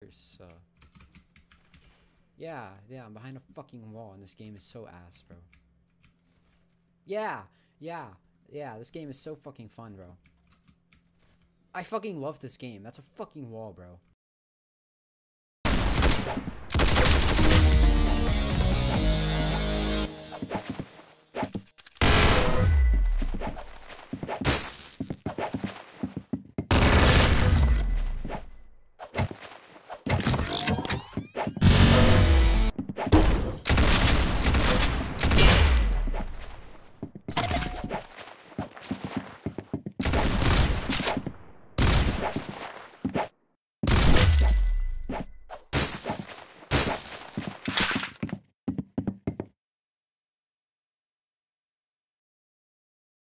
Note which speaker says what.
Speaker 1: course. Yeah, I'm behind a fucking wall, and this game is so ass, bro. Yeah, this game is so fucking fun, bro. I fucking love this game. That's a fucking wall, bro.